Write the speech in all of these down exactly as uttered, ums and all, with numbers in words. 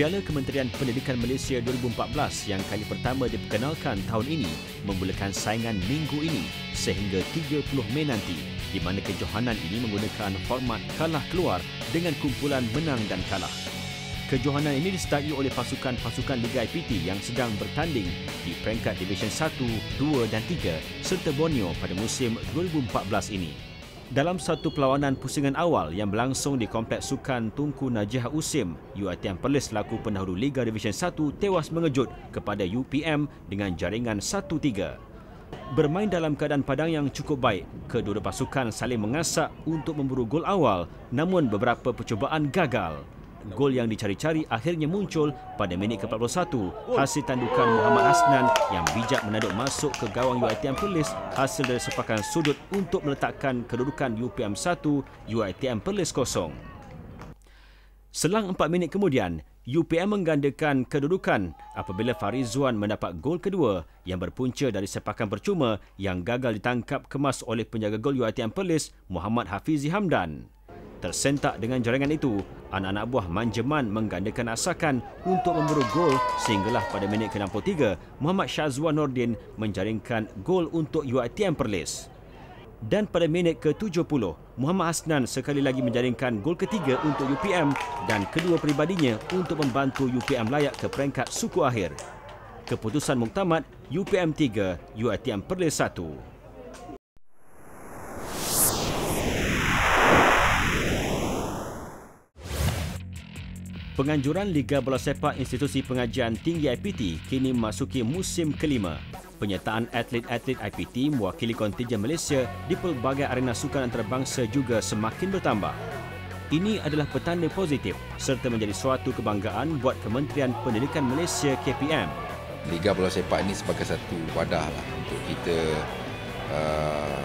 Piala Kementerian Pendidikan Malaysia dua ribu empat belas yang kali pertama diperkenalkan tahun ini memulakan saingan minggu ini sehingga tiga puluh Mei nanti, di mana kejohanan ini menggunakan format kalah keluar dengan kumpulan menang dan kalah. Kejohanan ini disertai oleh pasukan-pasukan Liga I P T yang sedang bertanding di peringkat Division satu, dua dan tiga serta Borneo pada musim dua ribu empat belas ini. Dalam satu perlawanan pusingan awal yang berlangsung di Kompleks Sukan Tunku Najih Usim, U I T M Perlis selaku pendahulu Liga Division satu tewas mengejut kepada U P M dengan jaringan satu tiga. Bermain dalam keadaan padang yang cukup baik, kedua-dua pasukan saling mengasak untuk memburu gol awal, namun beberapa percubaan gagal. Gol yang dicari-cari akhirnya muncul pada minit ke empat puluh satu hasil tandukan Muhammad Hasnan yang bijak menaduk masuk ke gawang U I T M Perlis hasil dari sepakan sudut untuk meletakkan kedudukan U P M satu, U I T M Perlis kosong. Selang empat minit kemudian, U P M menggandakan kedudukan apabila Farizwan mendapat gol kedua yang berpunca dari sepakan percuma yang gagal ditangkap kemas oleh penjaga gol U I T M Perlis, Muhammad Hafizi Hamdan. Tersentak dengan jaringan itu, anak-anak buah Manjeman menggandakan asakan untuk memburu gol sehinggalah pada minit ke enam puluh tiga, Muhammad Syazwan Nordin menjaringkan gol untuk U I T M Perlis. Dan pada minit ke tujuh puluh, Muhammad Hasnan sekali lagi menjaringkan gol ketiga untuk U P M dan kedua peribadinya untuk membantu U P M layak ke peringkat suku akhir. Keputusan muktamad U P M tiga, U I T M Perlis satu. Penganjuran Liga Bola Sepak Institusi Pengajian Tinggi I P T kini memasuki musim kelima. Penyertaan atlet-atlet I P T mewakili kontijen Malaysia di pelbagai arena sukan antarabangsa juga semakin bertambah. Ini adalah petanda positif serta menjadi suatu kebanggaan buat Kementerian Pendidikan Malaysia K P M. Liga Bola Sepak ini sebagai satu wadah lah untuk kita uh,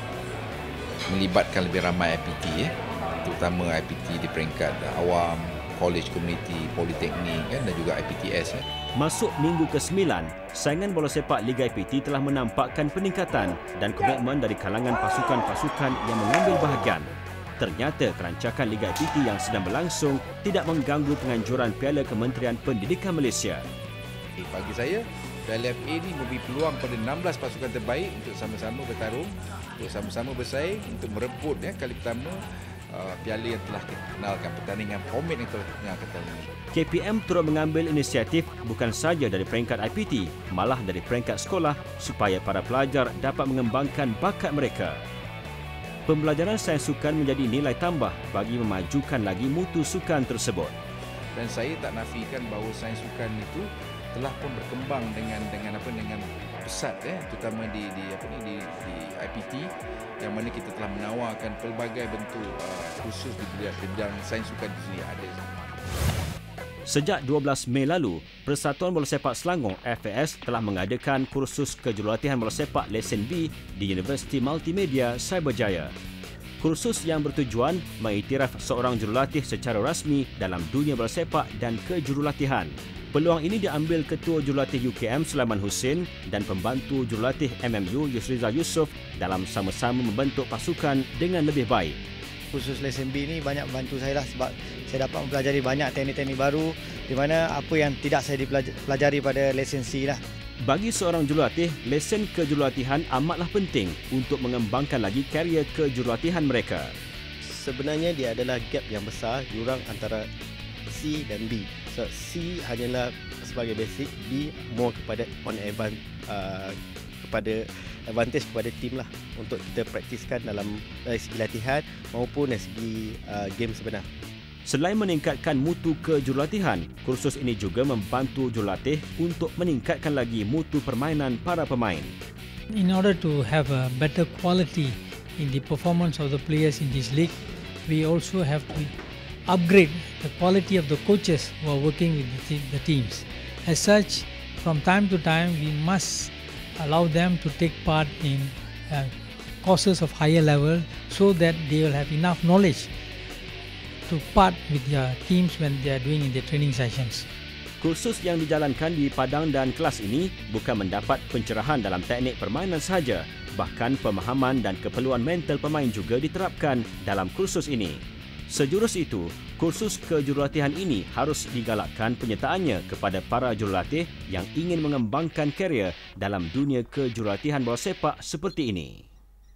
melibatkan lebih ramai I P T, eh, terutama I P T di peringkat awam, college, community, politeknik kan, dan juga I P T S. Eh. Masuk minggu ke sembilan, saingan bola sepak Liga I P T telah menampakkan peningkatan dan komitmen dari kalangan pasukan-pasukan yang mengambil bahagian. Ternyata kerancakan Liga I P T yang sedang berlangsung tidak mengganggu penganjuran Piala Kementerian Pendidikan Malaysia. Bagi saya, Piala F A ini memberi peluang pada enam belas pasukan terbaik untuk sama-sama bertarung, untuk sama-sama bersaing, untuk merebut ya, kali pertama Uh, piala yang telah dikenalkan, pertandingan format yang telah dikenalkan ini. K P M turut mengambil inisiatif bukan saja dari peringkat I P T, malah dari peringkat sekolah supaya para pelajar dapat mengembangkan bakat mereka. Pembelajaran sains sukan menjadi nilai tambah bagi memajukan lagi mutu sukan tersebut. Dan saya tak nafikan bahawa sains sukan itu telah pun berkembang dengan dengan apa dengan pesat, eh, terutama di di apa ni di, di I P T, yang mana kita telah menawarkan pelbagai bentuk uh, kursus di bidang sains sukan di sini ada. Sejak dua belas Mei lalu, Persatuan Bola Sepak Selangor F A S telah mengadakan kursus kejurulatihan bola sepak lesen B di Universiti Multimedia Cyberjaya. Kursus yang bertujuan mengiktiraf seorang jurulatih secara rasmi dalam dunia bola sepak dan kejurulatihan. Peluang ini diambil Ketua Jurulatih U K M Sulaiman Hussein dan pembantu jurulatih M M U Yusrizal Yusof dalam sama-sama membentuk pasukan dengan lebih baik. Kursus lesen B ini banyak membantu saya lah sebab saya dapat mempelajari banyak teknik-teknik baru di mana apa yang tidak saya dipelajari pada lesen C lah. Bagi seorang jurulatih, lesen kejurulatihan amatlah penting untuk mengembangkan lagi karier kejurulatihan mereka. Sebenarnya dia adalah gap yang besar jurang antara C dan B. So, C hanyalah sebagai basic, B more kepada on advance, uh, kepada advantage kepada tim lah untuk kita praktiskan dalam dari segi latihan maupun dari segi uh, game sebenar. Selain meningkatkan mutu kejurulatihan, kursus ini juga membantu jurulatih untuk meningkatkan lagi mutu permainan para pemain. In order to have a better quality in the performance of the players in this league, we also have to upgrade the quality of the coaches who are working with the, the teams. As such, from time to time, we must allow them to take part in uh, courses of higher level so that they will have enough knowledge to part with their teams when they are doing in their training sessions. Kursus yang dijalankan di padang dan kelas ini bukan mendapat pencerahan dalam teknik permainan sahaja, bahkan pemahaman dan keperluan mental pemain juga diterapkan dalam kursus ini. Sejurus itu, Kursus kejurulatihan ini harus digalakkan penyertaannya kepada para jurulatih yang ingin mengembangkan karier dalam dunia kejurulatihan bola sepak seperti ini.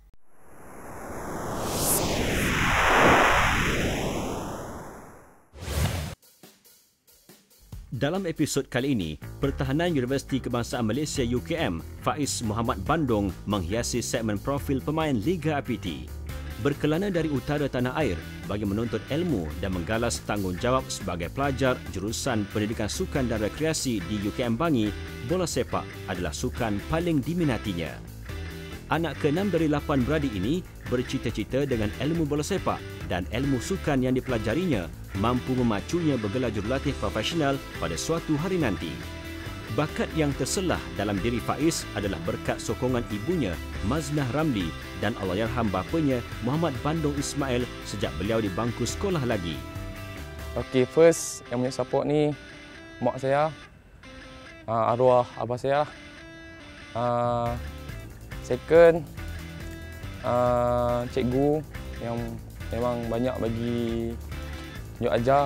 Dalam episod kali ini, Pertahanan Universiti Kebangsaan Malaysia U K M, Faiz Muhammad Bandung menghiasi segmen profil pemain Liga I P T. Berkelana dari utara tanah air bagi menuntut ilmu dan menggalas tanggungjawab sebagai pelajar jurusan Pendidikan Sukan dan Rekreasi di U K M Bangi, bola sepak adalah sukan paling diminatinya. Anak keenam dari lapan beradik ini bercita-cita dengan ilmu bola sepak dan ilmu sukan yang dipelajarinya mampu memacunya bergelar jurulatih profesional pada suatu hari nanti. Bakat yang terselah dalam diri Faiz adalah berkat sokongan ibunya, Maznah Ramli, dan Allahyarham bapanya, Muhammad Bandung Ismail sejak beliau di bangku sekolah lagi. Okey, first yang punya support ni mak saya, uh, arwah abah saya. Uh, second, uh, cikgu yang memang banyak bagi tunjuk ajar.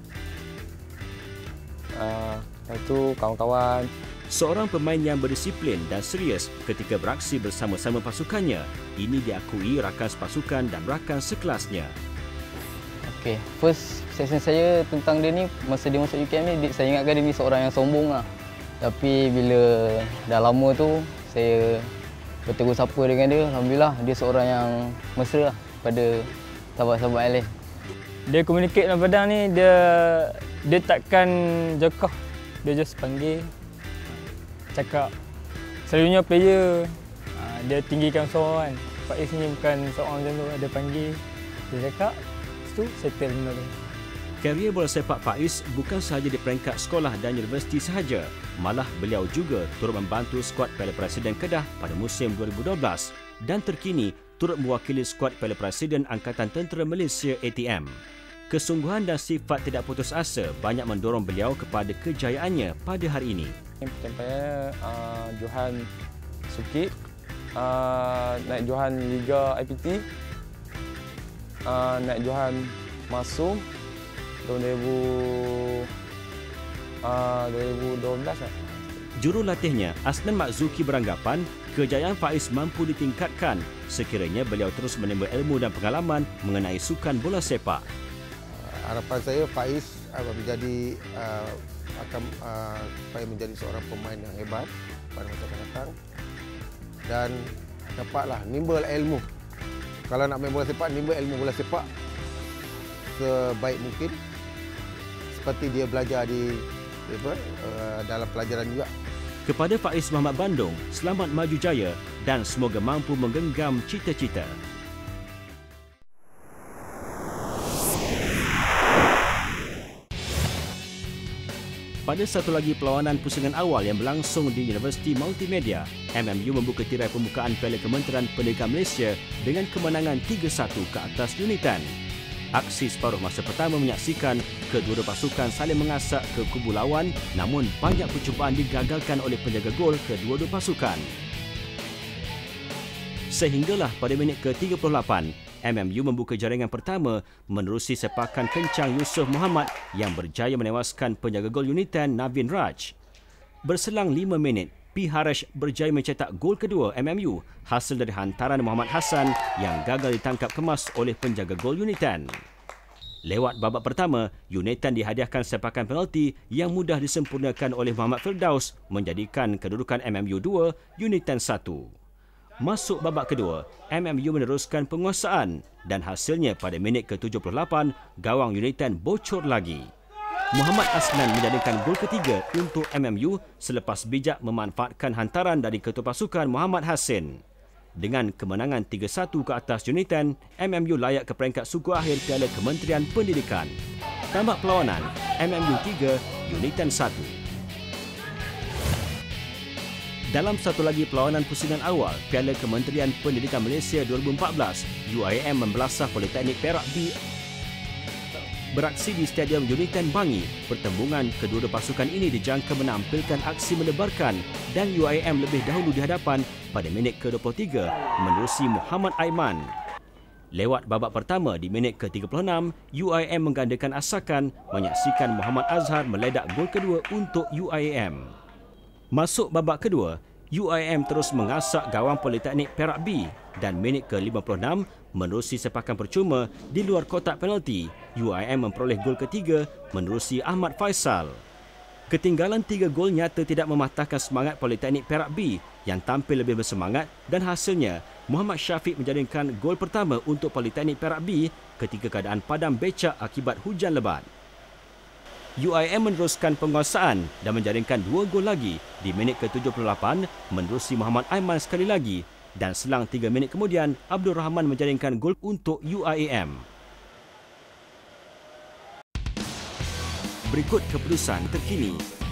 Uh, Lepas itu kawan-kawan. Seorang pemain yang berdisiplin dan serius ketika beraksi bersama-sama pasukannya. Ini diakui rakan sepasukan dan rakan sekelasnya. Okey, first session saya tentang dia ni, masa dia masuk U K M ni, saya ingatkan dia ni seorang yang sombong lah. Tapi bila dah lama tu, saya bertegur sapa dengan dia. Alhamdulillah, dia seorang yang mesra lah pada sahabat-sahabat yang lain. Dia communicate dengan padang ni, dia dia takkan jokoh. Dia just panggil, cakap. Selalunya player, dia tinggikan suara kan. Faiz ni bukan seorang macam tu. Dia panggil, dia cakap, lepas tu settle benda tu. Karier bola sepak Faiz bukan sahaja di peringkat sekolah dan universiti sahaja. Malah beliau juga turut membantu skuad Piala Presiden Kedah pada musim dua ribu dua belas dan terkini turut mewakili skuad Piala Presiden Angkatan Tentera Malaysia A T M. Kesungguhan dan sifat tidak putus asa banyak mendorong beliau kepada kejayaannya pada hari ini. Pencapaiannya uh, Johan Sukit, uh, naik Johan Liga I P T, uh, naik Johan Masum tahun dua ribu, uh, dua ribu dua belas lah. Jurulatihnya Asnan Makzuki beranggapan kejayaan Faiz mampu ditingkatkan sekiranya beliau terus menimba ilmu dan pengalaman mengenai sukan bola sepak. Harapan saya Faiz akan menjadi uh, akan uh, supaya menjadi seorang pemain yang hebat pada masa akan datang dan dapatlah nimba ilmu. Kalau nak main bola sepak, nimba ilmu bola sepak sebaik mungkin seperti dia belajar di apa, uh, dalam pelajaran juga. Kepada Faiz Muhammad Bandung, selamat maju jaya dan semoga mampu menggenggam cita-cita. Pada satu lagi perlawanan pusingan awal yang berlangsung di Universiti Multimedia, M M U membuka tirai pembukaan Piala Kementerian Pendidikan Malaysia dengan kemenangan tiga satu ke atas Unitan. Aksi separuh masa pertama menyaksikan kedua-dua pasukan saling mengasak ke kubu lawan, namun banyak percubaan digagalkan oleh penjaga gol kedua-dua pasukan. Sehinggalah pada minit ke tiga puluh lapan, M M U membuka jaringan pertama menerusi sepakan kencang Yusof Muhammad yang berjaya menewaskan penjaga gol Unitan Navin Raj. Berselang lima minit, P. Harish berjaya mencetak gol kedua M M U hasil dari hantaran Muhammad Hassan yang gagal ditangkap kemas oleh penjaga gol Unitan. Lewat babak pertama, Unitan dihadiahkan sepakan penalti yang mudah disempurnakan oleh Muhammad Firdaus menjadikan kedudukan M M U dua, Unitan satu. Masuk babak kedua, M M U meneruskan penguasaan dan hasilnya pada minit ke tujuh puluh lapan, gawang Unitan bocor lagi. Muhammad Asnan menjadikan gol ketiga untuk M M U selepas bijak memanfaatkan hantaran dari ketua pasukan Muhammad Hassin. Dengan kemenangan tiga satu ke atas Unitan, M M U layak ke peringkat suku akhir Piala Kementerian Pendidikan. Tamat perlawanan, M M U tiga, Unitan satu. Dalam satu lagi perlawanan pusingan awal Piala Kementerian Pendidikan Malaysia dua ribu empat belas, U I M membelasah Politeknik Perak B beraksi di Stadium Unitan Bangi. Pertembungan kedua-dua pasukan ini dijangka menampilkan aksi mendebarkan dan U I M lebih dahulu di hadapan pada minit ke dua puluh tiga menerusi Muhammad Aiman. Lewat babak pertama di minit ke tiga puluh enam, U I M menggandakan asakan menyaksikan Muhammad Azhar meledak gol kedua untuk U I M. Masuk babak kedua, U I M terus mengasak gawang Politeknik Perak B dan minit ke lima puluh enam menerusi sepakan percuma di luar kotak penalti, U I M memperoleh gol ketiga menerusi Ahmad Faisal. Ketinggalan tiga gol nyata tidak mematahkan semangat Politeknik Perak B yang tampil lebih bersemangat dan hasilnya Muhammad Syafiq menjaringkan gol pertama untuk Politeknik Perak B ketika keadaan padam becak akibat hujan lebat. U I M meneruskan penguasaan dan menjaringkan dua gol lagi di minit ke tujuh puluh lapan menerusi Muhammad Aiman sekali lagi dan selang tiga minit kemudian Abdul Rahman menjaringkan gol untuk U I M. Berikut keputusan terkini